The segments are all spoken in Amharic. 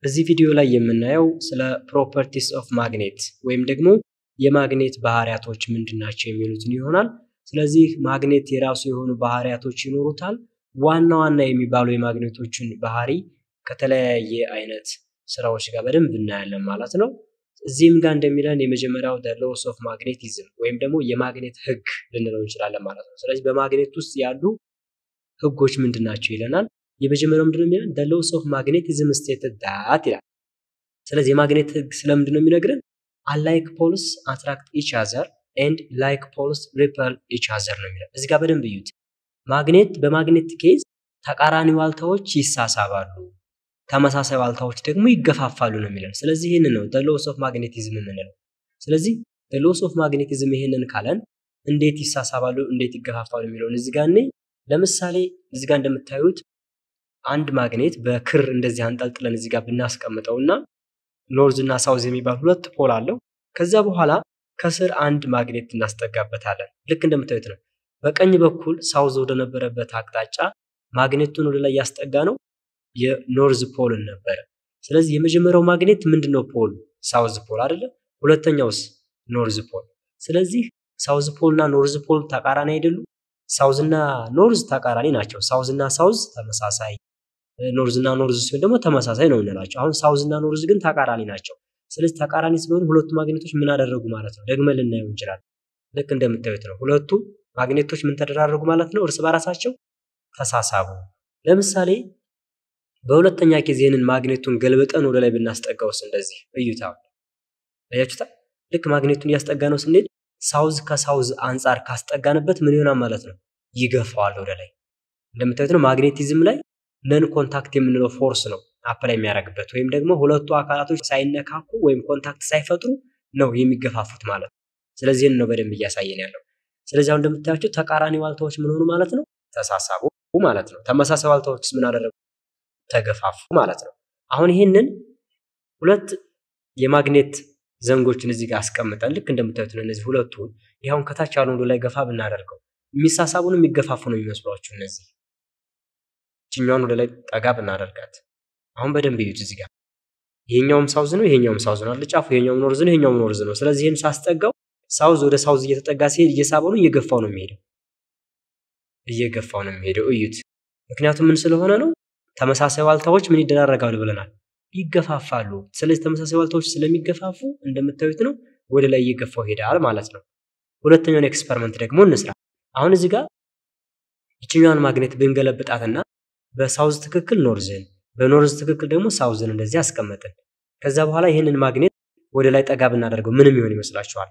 በዚህ ቪዲዮ ላይ የምናየው ስለ properties of magnet ወይም ደግሞ የማግኔት ባህሪያቶች ምንድናቸው የሚሉትን ይሆናል። ስለዚህ ማግኔት የራሱ የሆኑ ባህሪያቶች ይኖሩታል። ዋና ዋና የሚባሉ የማግኔቶችን ባህሪ ከተለያየ አይነት ስራዎች ጋር በደንብ እናያለን ማለት ነው። እዚህም ጋር እንደሚለን የመጀመሪያው the laws of magnetism ወይም ደግሞ የማግኔት ህግ ልንለው እንችላለን ማለት ነው። ስለዚህ በማግኔት ውስጥ ያሉ ህጎች ምንድናቸው ይለናል። የመጀመሪያው ምንድነው የሚለን the laws of magnetism stated that ይላል። ስለዚህ የማግኔት ህግ ስለምንድነው የሚነግረን unlike poles attract each other and like poles repel each other ነው የሚለው። እዚህ ጋር በደንብ እዩት። ማግኔት በማግኔት ኬዝ ተቃራኒ ዋልታዎች ይሳሳባሉ፣ ተመሳሳይ ዋልታዎች ደግሞ ይገፋፋሉ ነው የሚለው። ስለዚህ ይሄንን ነው the laws of magnetism የምንለው። ስለዚህ the laws of magnetism ይሄንን ካለን እንዴት ይሳሳባሉ እንዴት ይገፋፋሉ የሚለውን እዚህ ጋር ነኝ። ለምሳሌ እዚህ ጋር እንደምታዩት አንድ ማግኔት በክር እንደዚህ አንጠልጥለን እዚህ ጋር ብናስቀምጠውና ኖርዝ እና ሳውዝ የሚባል ሁለት ፖል አለው። ከዛ በኋላ ከስር አንድ ማግኔት እናስጠጋበታለን። ልክ እንደምታዩት ነው። በቀኝ በኩል ሳውዝ ወደ ነበረበት አቅጣጫ ማግኔቱን ወደ ላይ ያስጠጋነው የኖርዝ ፖል ነበር። ስለዚህ የመጀመሪያው ማግኔት ምንድነው? ፖል ሳውዝ ፖል አይደለ? ሁለተኛውስ ኖርዝ ፖል። ስለዚህ ሳውዝ ፖልና ኖርዝ ፖል ተቃራኒ አይደሉ? ሳውዝ እና ኖርዝ ተቃራኒ ናቸው። ሳውዝ እና ሳውዝ ተመሳሳይ፣ ኖርዝ እና ኖርዝ ሲሆን ደግሞ ተመሳሳይ ነው እንላቸው። አሁን ሳውዝ እና ኖርዝ ግን ተቃራኒ ናቸው። ስለዚህ ተቃራኒ ስለሆኑ ሁለቱ ማግኔቶች ምን አደረጉ ማለት ነው? ደግመን ልናየው እንችላለን። ልክ እንደምታዩት ነው። ሁለቱ ማግኔቶች ምን ተደራረጉ ማለት ነው? እርስ በራሳቸው ተሳሳቡ። ለምሳሌ በሁለተኛ ኬዝ ይሄንን ማግኔቱን ገልብጠን ወደ ላይ ብናስጠጋውስ እንደዚህ እዩታው። አያችሁታ? ልክ ማግኔቱን ያስጠጋነው ስንሄድ ሳውዝ ከሳውዝ አንፃር ካስጠጋንበት ምን ይሆናል ማለት ነው? ይገፋዋል ወደ ላይ። እንደምታዩት ነው። ማግኔቲዝም ላይ ነን ኮንታክት የምንለው ፎርስ ነው አፕላይ የሚያደርግበት፣ ወይም ደግሞ ሁለቱ አካላቶች ሳይነካኩ ወይም ኮንታክት ሳይፈጥሩ ነው የሚገፋፉት ማለት ነው። ስለዚህ ነው በደንብ እያሳየን ያለው። ስለዚህ አሁን እንደምታያቸው ተቃራኒ ዋልታዎች ምን ሆኑ ማለት ነው? ተሳሳቡ ማለት ነው። ተመሳሳይ ዋልታዎችስ ምን አደረጉ? ተገፋፉ ማለት ነው። አሁን ይሄንን ሁለት የማግኔት ዘንጎችን እዚህ ጋር አስቀምጠን ልክ እንደምታዩት ነው። እነዚህ ሁለቱ ይሄውን ከታች ያሉን ወደ ላይ ገፋ ብናደርገው የሚሳሳቡን የሚገፋፉ ነው የሚመስሏችሁ። እነዚህ እኛውን ወደ ላይ ጠጋ ብናደርጋት አሁን በደንብ እዩት። እዚህ ጋር ይሄኛውም ሳውዝ ነው፣ ይሄኛውም ሳውዝ ነው አይደል? ጫፉ ይሄኛውም ኖርዝ ነው፣ ይሄኛውም ኖርዝ ነው። ስለዚህ ይሄን ሳስጠጋው ሳውዝ ወደ ሳውዝ እየተጠጋ ሲሄድ እየሳበው ነው እየገፋው ነው የሚሄደው፣ እየገፋው ነው የሚሄደው። እዩት። ምክንያቱም ምን ስለሆነ ነው? ተመሳሳይ ዋልታዎች ምን ይደራረጋሉ ብለናል? ይገፋፋሉ። ስለዚህ ተመሳሳይ ዋልታዎች ስለሚገፋፉ እንደምታዩት ነው ወደ ላይ እየገፋው ሄዳል ማለት ነው። ሁለተኛውን ኤክስፐሪመንት ደግሞ እንስራ። አሁን እዚህ ጋር እቺኛዋን ማግኔት ብንገለብጣትና በሳውዝ ትክክል ኖርዝን በኖርዝ ትክክል ደግሞ ሳውዝን እንደዚህ አስቀመጥን። ከዛ በኋላ ይሄንን ማግኔት ወደ ላይ ጠጋ ብናደርገው ምንም ይሆን ይመስላችኋል?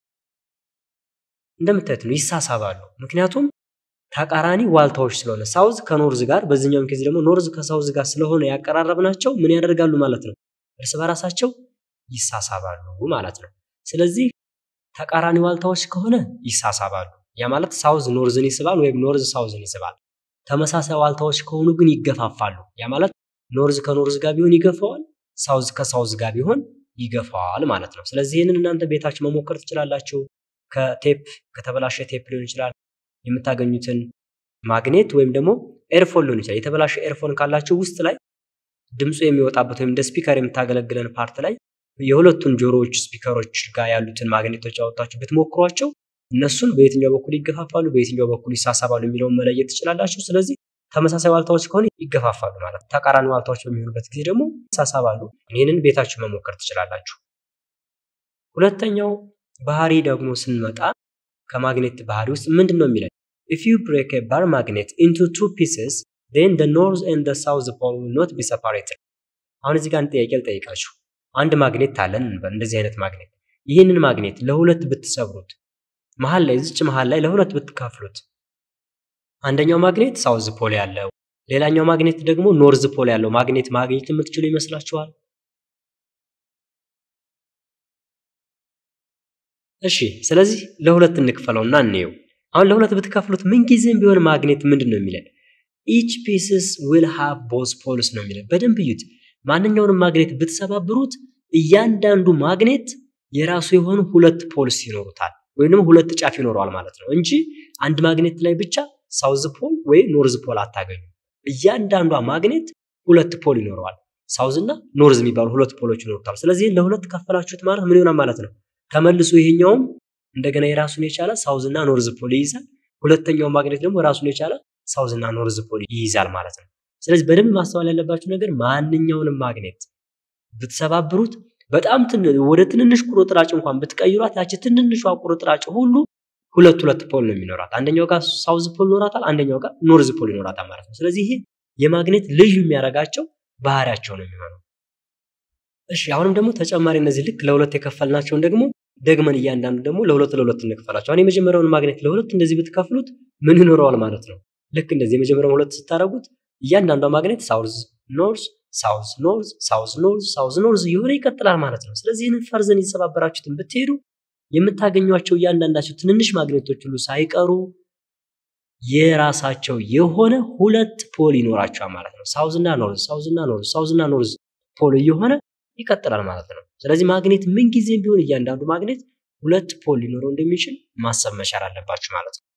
እንደምታዩት ነው ይሳሳባሉ። ምክንያቱም ተቃራኒ ዋልታዎች ስለሆነ ሳውዝ ከኖርዝ ጋር፣ በዚህኛው ኬዝ ደግሞ ኖርዝ ከሳውዝ ጋር ስለሆነ ያቀራረብናቸው ምን ያደርጋሉ ማለት ነው? እርስ በራሳቸው ይሳሳባሉ ማለት ነው። ስለዚህ ተቃራኒ ዋልታዎች ከሆነ ይሳሳባሉ። ያ ማለት ሳውዝ ኖርዝን ይስባል ወይም ኖርዝ ሳውዝን ይስባል። ተመሳሳይ ዋልታዎች ከሆኑ ግን ይገፋፋሉ። ያ ማለት ኖርዝ ከኖርዝ ጋር ቢሆን ይገፋዋል፣ ሳውዝ ከሳውዝ ጋር ቢሆን ይገፋዋል ማለት ነው። ስለዚህ ይሄንን እናንተ ቤታችሁ መሞከር ትችላላችሁ። ከቴፕ ከተበላሸ ቴፕ ሊሆን ይችላል የምታገኙትን ማግኔት ወይም ደግሞ ኤርፎን ሊሆን ይችላል። የተበላሸ ኤርፎን ካላችሁ ውስጥ ላይ ድምጹ የሚወጣበት ወይም እንደ ስፒከር የምታገለግለን ፓርት ላይ የሁለቱን ጆሮዎች ስፒከሮች ጋር ያሉትን ማግኔቶች አወጣችሁ ብትሞክሯቸው እነሱን በየትኛው በኩል ይገፋፋሉ በየትኛው በኩል ይሳሳባሉ የሚለውን መለየት ትችላላችሁ። ስለዚህ ተመሳሳይ ዋልታዎች ከሆነ ይገፋፋሉ ማለት፣ ተቃራኒ ዋልታዎች በሚሆኑበት ጊዜ ደግሞ ይሳሳባሉ። ይሄንን ቤታችሁ መሞከር ትችላላችሁ። ሁለተኛው ባህሪ ደግሞ ስንመጣ ከማግኔት ባህሪ ውስጥ ምንድነው የሚለው? if you break a bar magnet into two pieces then the north and the south pole will not be separated። አሁን እዚህ ጋር ጥያቄ ልጠይቃችሁ። አንድ ማግኔት አለን እንደዚህ አይነት ማግኔት። ይህንን ማግኔት ለሁለት ብትሰብሩት መሃል ላይ እዚች መሃል ላይ ለሁለት ብትካፍሉት አንደኛው ማግኔት ሳውዝ ፖል ያለው ሌላኛው ማግኔት ደግሞ ኖርዝ ፖል ያለው ማግኔት ማግኘት የምትችሉ ይመስላችኋል? እሺ፣ ስለዚህ ለሁለት እንክፈለውና እንየው። አሁን ለሁለት ብትከፍሉት ምን ጊዜም ቢሆን ማግኔት ምንድነው የሚለን? each pieces will have both poles ነው የሚለን። በደንብ እዩት። ማንኛውንም ማግኔት ብትሰባብሩት እያንዳንዱ ማግኔት የራሱ የሆኑ ሁለት ፖልስ ይኖሩታል ወይንም ሁለት ጫፍ ይኖረዋል ማለት ነው እንጂ አንድ ማግኔት ላይ ብቻ ሳውዝ ፖል ወይ ኖርዝ ፖል አታገኙ። እያንዳንዷ ማግኔት ሁለት ፖል ይኖረዋል። ሳውዝ እና ኖርዝ የሚባሉ ሁለት ፖሎች ይኖሩታል ስለዚህ ለሁለት ከፈላችሁት ማለት ምን ይሆናል ማለት ነው ተመልሶ ይሄኛውም እንደገና የራሱን የቻለ ሳውዝ እና ኖርዝ ፖል ይይዛል ሁለተኛው ማግኔት ደግሞ ራሱን የቻለ ሳውዝ እና ኖርዝ ፖል ይይዛል ማለት ነው ስለዚህ በደንብ ማስተዋል ያለባችሁ ነገር ማንኛውንም ማግኔት ብትሰባብሩት በጣም ወደ ትንንሽ ቁርጥራጭ እንኳን ብትቀይሯት ያቺ ትንንሿ ቁርጥራጭ ሁሉ ሁለት ፖል ነው የሚኖራት አንደኛው ጋር ሳውዝ ፖል ይኖራታል አንደኛው ጋር ኖርዝ ፖል ይኖራታል ማለት ነው ስለዚህ ይሄ የማግኔት ልዩ የሚያረጋቸው ባህሪያቸው ነው የሚሆነው እሺ አሁንም ደግሞ ተጨማሪ እነዚህ ልክ ለሁለት የከፈልናቸውን ደግሞ ደግመን እያንዳንዱ ደግሞ ለሁለት እንከፈላቸው አሁን የመጀመሪያውን ማግኔት ለሁለት እንደዚህ ብትከፍሉት ምን ይኖረዋል ማለት ነው ልክ እንደዚህ የመጀመሪያውን ሁለት ስታረጉት እያንዳንዱ ማግኔት ሳውዝ ኖርዝ ሳውዝ ኖርዝ ሳውዝ ኖርዝ ሳውዝ ኖርዝ ይሆነ ይቀጥላል ማለት ነው ስለዚህ ይሄን ፈርዘን ይሰባበራችሁትን ብትሄዱ የምታገኙቸው እያንዳንዳቸው ትንንሽ ማግኔቶች ሁሉ ሳይቀሩ የራሳቸው የሆነ ሁለት ፖል ይኖራቸዋል ማለት ነው ሳውዝ እና ኖርዝ ሳውዝ እና ኖርዝ ሳውዝ እና ኖርዝ ፖል ይሆነ ይቀጥላል ማለት ነው ስለዚህ ማግኔት ምን ጊዜም ቢሆን እያንዳንዱ ማግኔት ሁለት ፖል ሊኖረው እንደሚችል ማሰብ መቻል አለባችሁ ማለት ነው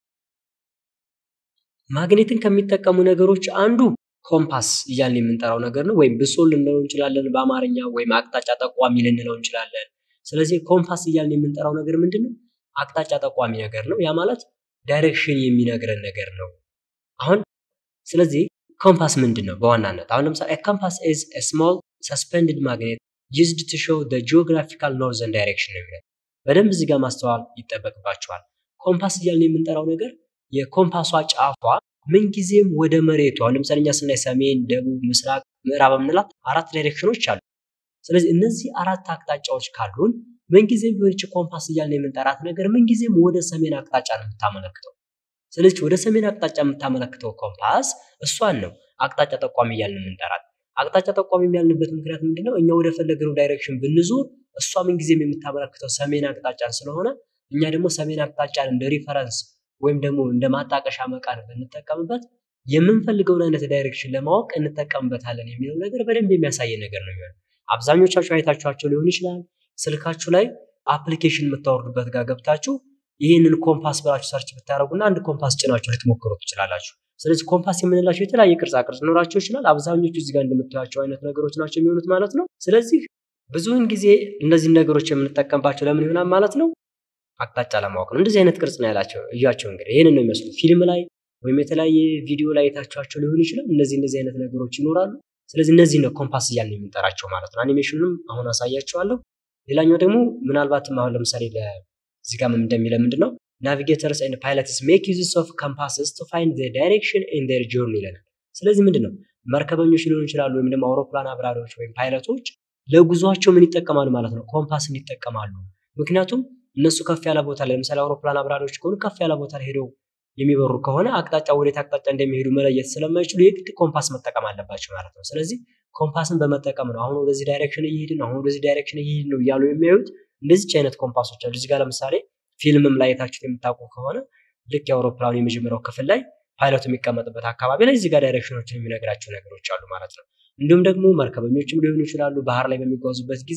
ማግኔትን ከሚጠቀሙ ነገሮች አንዱ ኮምፓስ እያልን የምንጠራው ነገር ነው ወይም ብሶል ልንለው እንችላለን በአማርኛ ወይም አቅጣጫ ጠቋሚ ልንለው እንችላለን ስለዚህ ኮምፓስ እያልን የምንጠራው ነገር ምንድነው አቅጣጫ ጠቋሚ ነገር ነው ያ ማለት ዳይሬክሽን የሚነግረን ነገር ነው አሁን ስለዚህ ኮምፓስ ምንድነው በዋናነት አሁን ለምሳሌ a compass is a small suspended magnet used to show the geographical northern direction ነው የሚለው በደንብ እዚህ ጋር ማስተዋል ይጠበቅባችኋል ኮምፓስ እያልን የምንጠራው ነገር የኮምፓሷ ጫፏ ምን ጊዜም ወደ መሬቱ አሁን ለምሳሌ እኛ ስናይ ሰሜን ደቡብ ምስራቅ ምዕራብ ምንላት አራት ዳይሬክሽኖች አሉ ስለዚህ እነዚህ አራት አቅጣጫዎች ካሉን ምን ጊዜም ቢሆን ኮምፓስ እያልን የምንጠራት ነገር ምን ጊዜም ወደ ሰሜን አቅጣጫ ነው የምታመለክተው ስለዚህ ወደ ሰሜን አቅጣጫ የምታመለክተው ኮምፓስ እሷን ነው አቅጣጫ ጠቋሚ እያልን የምንጠራት አቅጣጫ ጠቋሚ የሚያልንበት ምክንያት ምንድነው እኛ ወደ ፈለግነው ዳይሬክሽን ብንዞር እሷ ምን ጊዜም የምታመለክተው ሰሜን አቅጣጫን ስለሆነ እኛ ደግሞ ሰሜን አቅጣጫን እንደ ሪፈረንስ ወይም ደግሞ እንደ ማጣቀሻ መቃን ብንጠቀምበት የምንፈልገውን አይነት ዳይሬክሽን ለማወቅ እንጠቀምበታለን የሚለው ነገር በደንብ የሚያሳይ ነገር ነው የሚሆነው አብዛኞቻችሁ አይታችኋቸው ሊሆን ይችላል ስልካችሁ ላይ አፕሊኬሽን የምታወርዱበት ጋር ገብታችሁ ይሄንን ኮምፓስ ብላችሁ ሰርች ብታረጉና አንድ ኮምፓስ ጭናችሁ ልትሞክሩት ትችላላችሁ ስለዚህ ኮምፓስ የምንላቸው የተለያየ ቅርጽ ኖራቸው ይችላል አብዛኞቹ እዚህ ጋር እንደምታዩቸው አይነት ነገሮች ናቸው የሚሆኑት ማለት ነው ስለዚህ ብዙውን ጊዜ እነዚህ ነገሮች የምንጠቀምባቸው ለምን ይሆናል ማለት ነው አቅጣጫ ለማወቅ ነው እንደዚህ አይነት ቅርጽ ነው ያላቸው እያቸው እንግዲህ ይሄንን ነው የሚመስሉት ፊልም ላይ ወይም የተለያየ ቪዲዮ ላይ የታቻቸው ሊሆን ይችላል እንደዚህ አይነት ነገሮች ይኖራሉ ስለዚህ እነዚህ ነው ኮምፓስ እያልን የምንጠራቸው ማለት ነው አኒሜሽኑንም አሁን አሳያችኋለሁ ሌላኛው ደግሞ ምናልባትም አሁን ለምሳሌ ለዚህ ጋር እንደሚለው ምንድነው navigators and pilots make use of compasses to find the direction in their journey ይላል ስለዚህ ምንድነው መርከበኞች ሊሆኑ ይችላሉ ወይም ደግሞ አውሮፕላን አብራሪዎች ወይም ፓይለቶች ለጉዟቸው ምን ይጠቀማሉ ማለት ነው ኮምፓስን ይጠቀማሉ ምክንያቱም እነሱ ከፍ ያለ ቦታ ላይ ለምሳሌ አውሮፕላን አብራሪዎች ከሆኑ ከፍ ያለ ቦታ ላይ ሄደው የሚበሩ ከሆነ አቅጣጫ ወዴት አቅጣጫ እንደሚሄዱ መለየት ስለማይችሉ የግድ ኮምፓስ መጠቀም አለባቸው ማለት ነው ስለዚህ ኮምፓስን በመጠቀም ነው አሁን ወደዚህ ዳይሬክሽን እየሄድን ነው አሁን ወደዚህ ዳይሬክሽን እየሄድን ነው ያለው የሚያዩት እንደዚህ አይነት ኮምፓሶች አሉ እዚህ ጋር ለምሳሌ ፊልምም ላይ የታችሁት የምታውቁ ከሆነ ልክ የአውሮፕላኑ የመጀመሪያው ክፍል ላይ ፓይለቱ የሚቀመጥበት አካባቢ ላይ እዚህ ጋር ዳይሬክሽኖችን የሚነግራቸው ነገሮች አሉ ማለት ነው እንዲሁም ደግሞ መርከበኞችም ሊሆኑ ይችላሉ ባህር ላይ በሚጓዙበት ጊዜ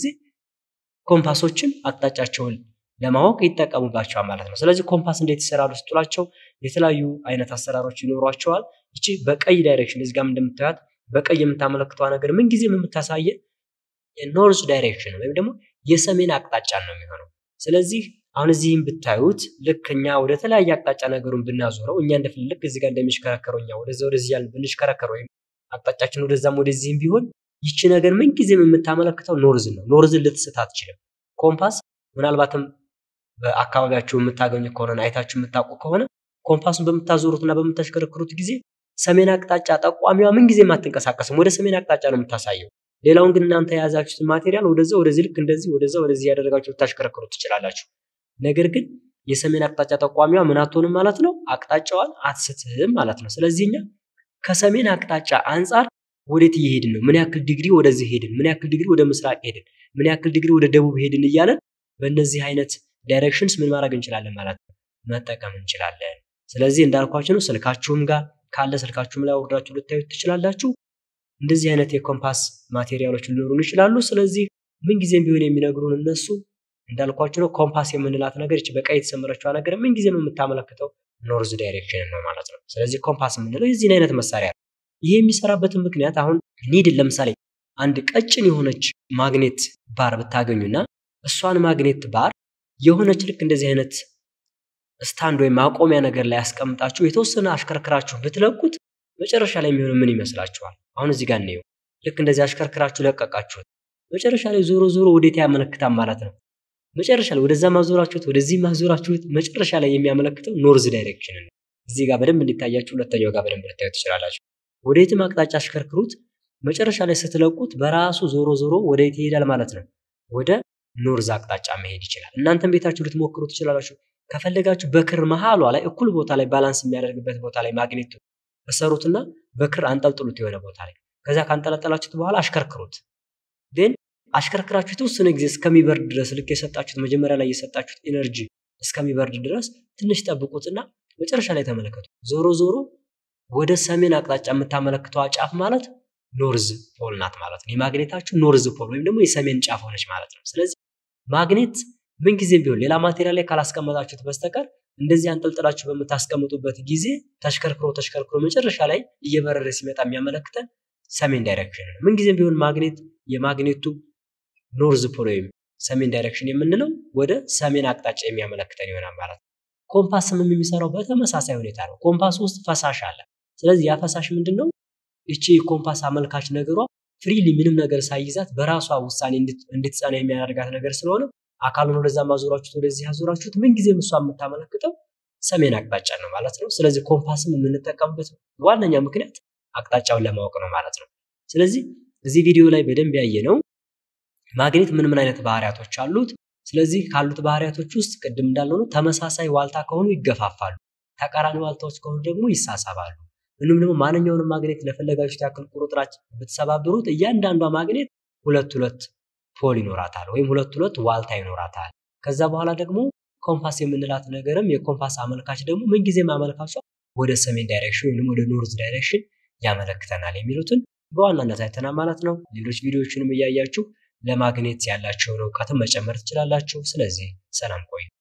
ኮምፓሶችን አቅጣጫቸውን ለማወቅ ይጠቀሙባቸዋል ማለት ነው ስለዚህ ኮምፓስ እንዴት ይሰራሉ ስትሏቸው የተለያዩ አይነት አሰራሮች ይኖሯቸዋል እቺ በቀይ ዳይሬክሽን እዚህ ጋር እንደምታዩት በቀይ የምታመለክተው ነገር ምን ጊዜም የምታሳየ የኖርዝ ዳይሬክሽን ወይም ደግሞ የሰሜን አቅጣጫ ነው የሚሆነው ስለዚህ አሁን እዚህም ብታዩት ልክኛ ወደ ተለያየ አቅጣጫ ነገሩን ብናዞረው እኛ እንደፈለክ እዚህ ጋር እንደሚሽከረከሩኛ ወደዚህ ያል ብንሽከረከር ወይም አቅጣጫችን ወደዛም ወደዚህም ቢሆን ይቺ ነገር ምን ጊዜም የምታመለክተው ኖርዝ ነው ኖርዝን ልትስት አትችልም ኮምፓስ ምናልባትም በአካባቢያችሁ የምታገኙ ከሆነ አይታችሁ የምታውቁ ከሆነ ኮምፓሱን በመታዞሩትና በመታሽከረክሩት ጊዜ ሰሜን አቅጣጫ ጠቋሚዋ ምን ጊዜም አትንቀሳቀስም ወደ ሰሜን አቅጣጫ ነው የምታሳየው ሌላውን ግን እናንተ ያዛችሁት ማቴሪያል ወደዚህ ልክ እንደዚህ ወደዚህ ያደረጋችሁ ታሽከረክሩት ትችላላችሁ ነገር ግን የሰሜን አቅጣጫ ጠቋሚዋ ምን አትሆንም ማለት ነው አቅጣጫዋን አትስትም ማለት ነው ስለዚህኛ ከሰሜን አቅጣጫ አንፃር ወዴት እየሄድን ነው ምን ያክል ዲግሪ ወደዚህ ሄድን ምን ያክል ዲግሪ ወደ ምስራቅ ሄድን ምን ያክል ዲግሪ ወደ ደቡብ ሄድን እያለ በእነዚህ አይነት ዳይሬክሽንስ ምን ማድረግ እንችላለን ማለት ነው መጠቀም እንችላለን ስለዚህ እንዳልኳችሁ ነው ስልካችሁም ጋር ካለ ስልካችሁም ላይ ወርዳችሁ ልታዩት ትችላላችሁ እንደዚህ አይነት የኮምፓስ ማቴሪያሎች ሊኖሩን ይችላሉ ስለዚህ ምን ጊዜም ቢሆን የሚነግሩን እነሱ እንዳልኳችሁ ነው ኮምፓስ የምንላት ነገር እቺ በቀይ የተሰመረችው ነገር ምን ጊዜም የምታመለክተው ኖርዝ ዳይሬክሽን ነው ማለት ነው ስለዚህ ኮምፓስ የምንለው የዚህ አይነት መሳሪያ ይሄ የሚሰራበት ምክንያት አሁን ኒድል ለምሳሌ አንድ ቀጭን የሆነች ማግኔት ባር ብታገኙና እሷን ማግኔት ባር የሆነች ልክ እንደዚህ አይነት ስታንድ ወይ ማቆሚያ ነገር ላይ ያስቀምጣችሁ የተወሰነ አሽከርክራችሁ ብትለቁት መጨረሻ ላይ የሚሆነው ምን ይመስላችኋል? አሁን እዚህ ጋር ነው ልክ እንደዚህ አሽከርክራችሁ ለቀቃችሁት መጨረሻ ላይ ዞሮ ዞሮ ወዴት ያመለክታል ማለት ነው። መጨረሻ ላይ ወደዛ ማዞራችሁት ወደዚህ ማዞራችሁት መጨረሻ ላይ የሚያመለክተው ኖርዝ ዳይሬክሽን ነው። እዚህ ጋር በደንብ እንዲታያችሁ ሁለተኛው ጋር በደንብ ልታዩት ትችላላችሁ። ወዴትም አቅጣጫ አሽከርክሩት መጨረሻ ላይ ስትለቁት በራሱ ዞሮ ዞሮ ወዴት ይሄዳል ማለት ነው። ወደ ኖርዝ አቅጣጫ መሄድ ይችላል። እናንተም ቤታችሁ ልትሞክሩ ትችላላችሁ። ከፈለጋችሁ በክር መሃሏ ላይ እኩል ቦታ ላይ ባላንስ የሚያደርግበት ቦታ ላይ ማግኔቱ በሰሩትና በክር አንጠልጥሉት የሆነ ቦታ ላይ ከዛ ካንጠለጠላችሁት በኋላ አሽከርክሩት then አሽከርክራችሁ የተወሰነ ጊዜ እስከሚበርድ ድረስ ልክ የሰጣችሁት መጀመሪያ ላይ የሰጣችሁት ኢነርጂ እስከሚበርድ ድረስ ትንሽ ጠብቁትና መጨረሻ ላይ ተመለከቱ። ዞሮ ዞሮ ወደ ሰሜን አቅጣጫ የምታመለክተው ጫፍ ማለት ኖርዝ ፖል ናት ማለት ነው። የማግኔታችሁ ኖርዝ ፖል ወይም ደግሞ የሰሜን ጫፍ ሆነች ማለት ነው። ስለዚህ ማግኔት ምን ጊዜም ቢሆን ሌላ ማቴሪያል ላይ ካላስቀመጣችሁት በስተቀር እንደዚህ አንጠልጥላችሁ በመታስቀምጡበት ጊዜ ተሽከርክሮ መጨረሻ ላይ እየበረረ ሲመጣ የሚያመለክተን ሰሜን ዳይሬክሽን ነው። ምን ጊዜም ቢሆን ማግኔት የማግኔቱ ኖርዝ ፖል ወይም ሰሜን ዳይሬክሽን የምንለው ወደ ሰሜን አቅጣጫ የሚያመለክተን ይሆናል ማለት ነው። ኮምፓስም የሚሰራው በተመሳሳይ ሁኔታ ነው። ኮምፓስ ውስጥ ፈሳሽ አለ። ስለዚህ ያ ፈሳሽ ምንድነው? እቺ ኮምፓስ አመልካች ነገሯ ፍሪሊ ምንም ነገር ሳይይዛት በራሷ ውሳኔ እንድትጸና የሚያደርጋት ነገር ስለሆነ አካሉን ወደዛ ማዞራችሁት ወደዚህ ያዞራችሁት ምን ጊዜም እሷ የምታመለክተው ሰሜን አቅጣጫ ነው ማለት ነው። ስለዚህ ኮምፓስም የምንጠቀምበት ዋነኛ ምክንያት አቅጣጫውን ለማወቅ ነው ማለት ነው። ስለዚህ እዚህ ቪዲዮ ላይ በደንብ ያየነው ማግኔት ምን አይነት ባህሪያቶች አሉት። ስለዚህ ካሉት ባህሪያቶች ውስጥ ቅድም እንዳልነው ተመሳሳይ ዋልታ ከሆኑ ይገፋፋሉ፣ ተቃራኒ ዋልታዎች ከሆኑ ደግሞ ይሳሳባሉ። እንንም ደግሞ ማንኛውንም ማግኔት ለፈለጋችሁት ያክል ቁርጥራጭ ብትሰባብሩት እያንዳንዷ ማግኔት ሁለት ፖል ይኖራታል ወይም ሁለት ዋልታ ይኖራታል። ከዛ በኋላ ደግሞ ኮምፓስ የምንላት ነገርም የኮምፓስ አመልካች ደግሞ ምን ጊዜም አመልካቿ ወደ ሰሜን ዳይሬክሽን ወይም ወደ ኖርዝ ዳይሬክሽን ያመለክተናል የሚሉትን በዋናነት አይተናል ማለት ነው። ሌሎች ቪዲዮዎችንም እያያችሁ ለማግኔት ያላችሁን ዕውቀት መጨመር ትችላላችሁ። ስለዚህ ሰላም ቆዩ።